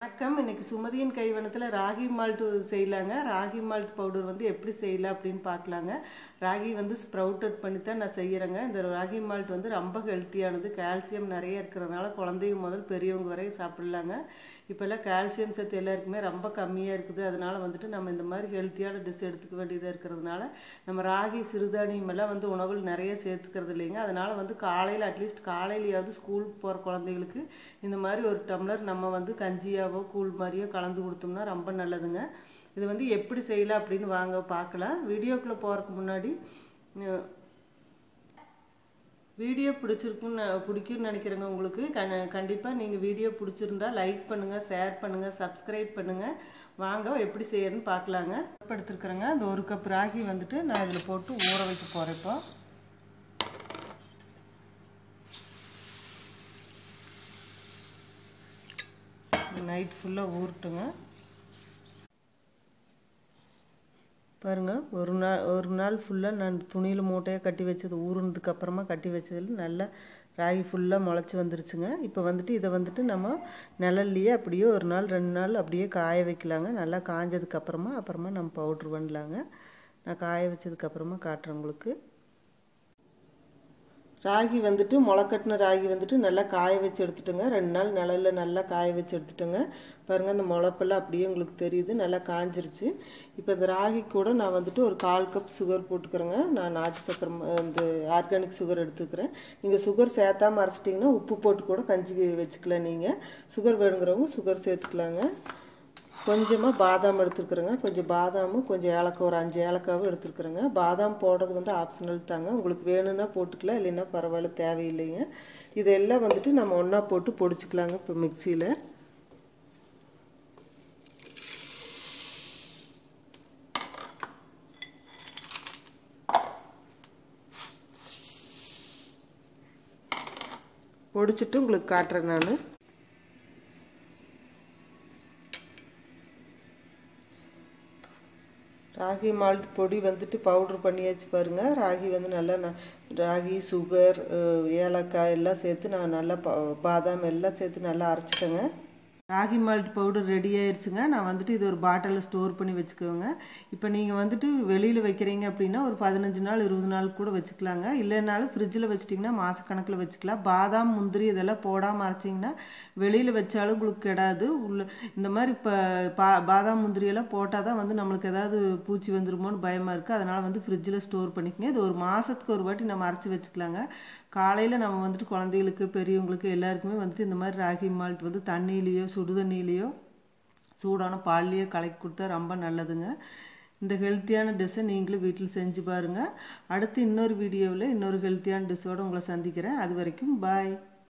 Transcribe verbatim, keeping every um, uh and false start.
வணக்கம். இன்னைக்கு சுமதியின் கைவண்ணத்தில் ராகி மால்ட் செய்யலாங்க. ராகி மால்ட் பவுடர் வந்து எப்படி செய்யலாம் அப்படின்னு பார்க்கலாங்க. ராகி வந்து ஸ்ப்ரவுட்டட் பண்ணி தான் நான் செய்கிறேங்க. இந்த ராகி மால்ட் வந்து ரொம்ப ஹெல்த்தியானது, கால்சியம் நிறைய இருக்கிறதுனால குழந்தைங்க முதல் பெரியவங்க வரை சாப்பிட்லாங்க. இப்போல்லாம் கால்சியம் சத்து எல்லாருக்குமே ரொம்ப கம்மியாக இருக்குது. அதனால வந்துட்டு நம்ம இந்த மாதிரி ஹெல்த்தியான டிஷ் எடுத்துக்க வேண்டியதாக இருக்கிறதுனால நம்ம ராகி சிறுதானியம் எல்லாம் வந்து உணவில் நிறைய சேர்த்துக்கிறது இல்லைங்க. அதனால வந்து காலையில் அட்லீஸ்ட் காலையிலையாவது ஸ்கூலுக்கு போகிற குழந்தைகளுக்கு இந்த மாதிரி ஒரு டம்ளர் நம்ம வந்து கஞ்சியாவோ கூழ் மாதிரியோ கலந்து கொடுத்தோம்னா ரொம்ப நல்லதுங்க. இது வந்து எப்படி செய்யலாம் அப்படின்னு வாங்க பார்க்கலாம். வீடியோக்குள்ளே போகிறதுக்கு முன்னாடி வீடியோ பிடிச்சிருக்குன்னு பிடிக்குன்னு நினைக்கிறேங்க. உங்களுக்கு கண் கண்டிப்பாக நீங்கள் வீடியோ பிடிச்சிருந்தா லைக் பண்ணுங்கள், ஷேர் பண்ணுங்கள், சப்ஸ்கிரைப் பண்ணுங்கள். வாங்க எப்படி செய்யறதுன்னு பார்க்கலாங்க. கப் எடுத்துருக்குறேங்க. அந்த ஒரு கப் ராகி வந்துட்டு நான் இதில் போட்டு ஊற வைக்க போகிறேன். இப்போ நைட் ஃபுல்லாக ஊறட்டுங்க. பாருங்கள், ஒரு நாள் ஒரு நாள் ஃபுல்லாக நான் துணியில் மூட்டையாக கட்டி வச்சது ஊறுனதுக்கு அப்புறமா கட்டி வச்சதில் நல்லா ராகி ஃபுல்லாக முளைச்சி வந்துருச்சுங்க. இப்போ வந்துட்டு இதை வந்துட்டு நம்ம நிழல்லையே அப்படியே ஒரு நாள் ரெண்டு நாள் அப்படியே காய வைக்கலாங்க. நல்லா காஞ்சதுக்கப்புறமா அப்புறமா நம்ம பவுட்ரு பண்ணலாங்க. நான் காய வச்சதுக்கப்புறமா காட்டுறேன் உங்களுக்கு. ராகி வந்துட்டு முளைக்கட்டின ராகி வந்துட்டு நல்லா காய வச்சு எடுத்துட்டுங்க. ரெண்டு நாள் நிழலில் நல்லா காய வச்சு எடுத்துட்டுங்க. பாருங்கள், அந்த முளைப்பெல்லாம் அப்படியே உங்களுக்கு தெரியுது, நல்லா காஞ்சிருச்சு. இப்போ இந்த ராகி கூட நான் வந்துட்டு ஒரு கால் கப் சுகர் போட்டுக்கிறேங்க. நான் நாட்டு சக்கரை இந்த ஆர்கானிக் சுகர் எடுத்துக்கிறேன். நீங்கள் சுகர் சேர்த்தாமல் அரைச்சிட்டிங்கன்னா உப்பு போட்டு கூட கஞ்சி வச்சுக்கலாம். நீங்கள் சுகர் வேணுங்கிறவங்க சுகர் சேர்த்துக்கலாங்க. கொஞ்சமாக பாதாம் எடுத்துருக்குறேங்க. கொஞ்சம் பாதாமும் கொஞ்சம் ஏலக்காய், ஒரு அஞ்சு ஏலக்காவும் எடுத்துருக்குறேங்க. பாதாம் போடுறது வந்து ஆப்ஷனல் தாங்க. உங்களுக்கு வேணும்னா போட்டுக்கலாம், இல்லைன்னா பரவாயில்ல, தேவையில்லைங்க. இதெல்லாம் வந்துட்டு நம்ம ஒன்றா போட்டு பொடிச்சிக்கலாங்க. இப்போ மிக்சியில் பொடிச்சிட்டு உங்களுக்கு காட்டுறேன் நான். ராகி மால்ட் பொடி வந்துட்டு பவுட்ரு பண்ணியாச்சு பாருங்கள். ராகி வந்து நல்லா ராகி சுகர் ஏலக்காய் எல்லாம் சேர்த்து நான் நல்லா பாதாம் எல்லாம் சேர்த்து நல்லா அரைச்சிட்டேங்க. ராகி மால்ட் பவுடர் ரெடி ஆயிடுச்சுங்க. நான் வந்துட்டு இது ஒரு பாட்டிலில் ஸ்டோர் பண்ணி வச்சுக்கோங்க. இப்போ நீங்கள் வந்துட்டு வெளியில் வைக்கிறீங்க அப்படின்னா ஒரு பதினஞ்சு நாள் இருபது நாள் கூட வச்சுக்கலாங்க. இல்லைனாலும் ஃப்ரிட்ஜில் வச்சிட்டிங்கன்னா மாதக்கணக்கில் வச்சுக்கலாம். பாதாம் முந்திரி இதெல்லாம் போடாமல் அரைச்சிங்கன்னா வெளியில் வச்சாலும் உங்களுக்கு கெடாது. உள்ள இந்த மாதிரி இப்போ பா பாதாம் முந்திரியெல்லாம் போட்டால் தான் வந்து நம்மளுக்கு ஏதாவது பூச்சி வந்துருமோன்னு பயமாக இருக்குது. அதனால் வந்து ஃப்ரிட்ஜில் ஸ்டோர் பண்ணிக்கங்க. இது ஒரு மாதத்துக்கு ஒரு வாட்டி நம்ம அரைச்சி வச்சுக்கலாங்க. காலையில் நம்ம வந்துட்டு குழந்தைகளுக்கு பெரியவங்களுக்கு எல்லாருக்குமே வந்துட்டு இந்த மாதிரி ராகி மால்ட் வந்து தண்ணியிலையோ சுடு தண்ணியிலையோ சூடான பால்லையோ கலக்கி கொடுத்தா ரொம்ப நல்லதுங்க. இந்த ஹெல்த்தியான டிஷ்ஷை நீங்களும் வீட்டில் செஞ்சு பாருங்கள். அடுத்து இன்னொரு வீடியோவில் இன்னொரு ஹெல்த்தியான டிஷ்ஷோடு உங்களை சந்திக்கிறேன். அது வரைக்கும் பாய்.